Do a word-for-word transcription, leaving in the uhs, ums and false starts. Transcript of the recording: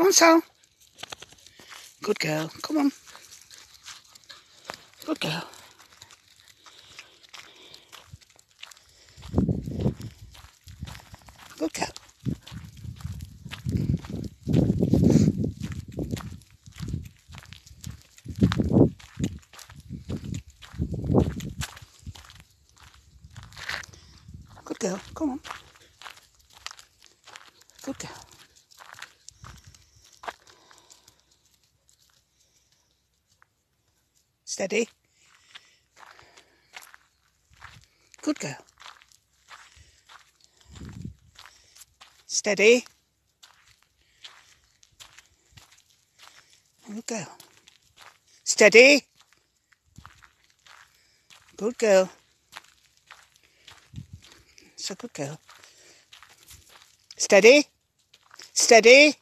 Come on, Sal. Good girl. Come on. Good girl. Good girl. Good girl. Come on. Good girl. Steady. Good girl. Steady. Good girl. Steady. Good girl. It's a good girl. Steady. Steady.